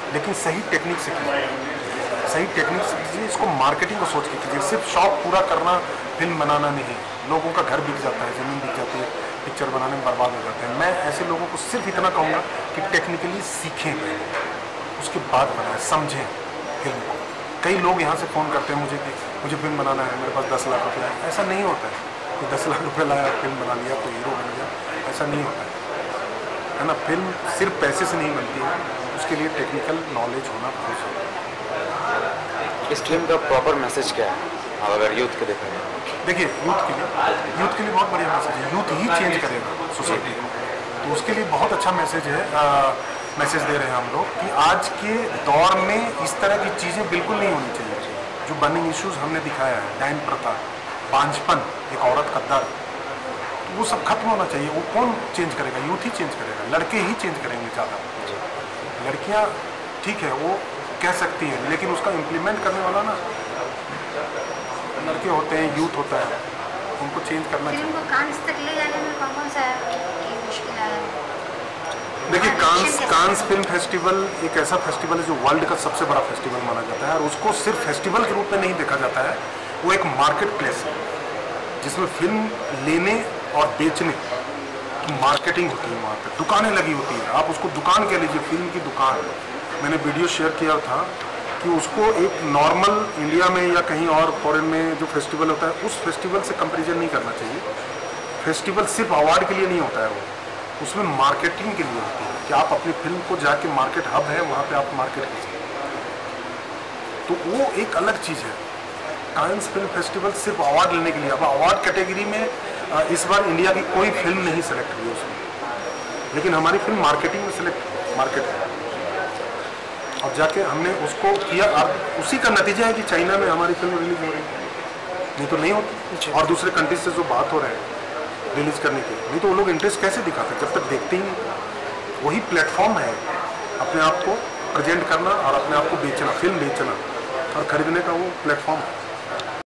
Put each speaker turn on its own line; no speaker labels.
लेकिन सही टेक्निक से कीजिए, सही टेक्निक से कीजिए, इसको मार्केटिंग को सोच के कीजिए। सिर्फ शौक पूरा करना फिल्म बनाना नहीं। लोगों का घर बिक जाता है, ज़मीन बिक जाती है, पिक्चर बनाने में बर्बाद हो जाते हैं। मैं ऐसे लोगों को सिर्फ इतना कहूँगा कि टेक्निकली सीखें पहले, उसके बाद बनाएं, समझें फिल्म को। कई लोग यहाँ से फ़ोन करते हैं मुझे कि मुझे फिल्म बनाना है, मेरे पास 10 लाख रुपये है। ऐसा नहीं होता है कि 10 लाख रुपये लाया, फिल्म बना लिया, कोई हीरो बन गया, ऐसा नहीं होता है ना। फिल्म सिर्फ पैसे से नहीं बनती है, उसके लिए टेक्निकल नॉलेज होना बहुत ज़रूरी है।
इस फिल्म का प्रॉपर मैसेज क्या है अगर यूथ के देखा जाए?
देखिए, यूथ के लिए बहुत बढ़िया मैसेज है। यूथ ही चेंज करेगा सोसाइटी को, तो उसके लिए बहुत अच्छा मैसेज है। मैसेज दे रहे हैं हम लोग कि आज के दौर में इस तरह की चीज़ें बिल्कुल नहीं होनी चाहिए। जो बर्निंग इश्यूज हमने दिखाया है, डाइन प्रथा, बांझपन, एक औरत का दर्द, तो वो सब खत्म होना चाहिए। वो कौन चेंज करेगा? यूथ ही चेंज करेगा, लड़के ही चेंज करेंगे ज़्यादा। लड़कियाँ ठीक है वो कह सकती हैं, लेकिन उसका इम्प्लीमेंट करने वाला ना लड़के होते हैं, यूथ होता है, उनको चेंज करना चाहिए।
फिल्म को कांस तक ले जाने में कौन सा मुश्किल आया?
देखिए, कांस फिल्म फेस्टिवल एक ऐसा फेस्टिवल है जो वर्ल्ड का सबसे बड़ा फेस्टिवल माना जाता है, और उसको सिर्फ फेस्टिवल के रूप में नहीं देखा जाता है। वो एक मार्केट प्लेस है जिसमें फिल्म लेने और बेचने की मार्केटिंग होती है। वहाँ पर दुकानें लगी होती है, आप उसको दुकान कह लीजिए, फिल्म की दुकान। मैंने वीडियो शेयर किया था कि उसको एक नॉर्मल इंडिया में या कहीं और फॉरेन में जो फेस्टिवल होता है उस फेस्टिवल से कंपैरिजन नहीं करना चाहिए। फेस्टिवल सिर्फ अवार्ड के लिए नहीं होता है, वो उसमें मार्केटिंग के लिए होती है कि आप अपनी फिल्म को जाके, मार्केट हब है वहाँ पे आप मार्केट कीजिए, तो वो एक अलग चीज़ है। कांस फिल्म फेस्टिवल सिर्फ अवार्ड लेने के लिए। अब अवार्ड कैटेगरी में इस बार इंडिया की कोई फिल्म नहीं सेलेक्ट हुई उसमें, लेकिन हमारी फिल्म मार्केटिंग में सेलेक्ट मार्केट है, और जाके हमने उसको किया। और उसी का नतीजा है कि चाइना में हमारी फिल्म रिलीज हो रही है, नहीं तो नहीं होती। और दूसरे कंट्रीज से जो बात हो रहे हैं रिलीज करने की, नहीं तो वो लोग इंटरेस्ट कैसे दिखाते जब तक देखते ही नहीं। वही प्लेटफॉर्म है अपने आप को प्रेजेंट करना और अपने आप को बेचना, फिल्म बेचना और खरीदने का वो प्लेटफॉर्म है।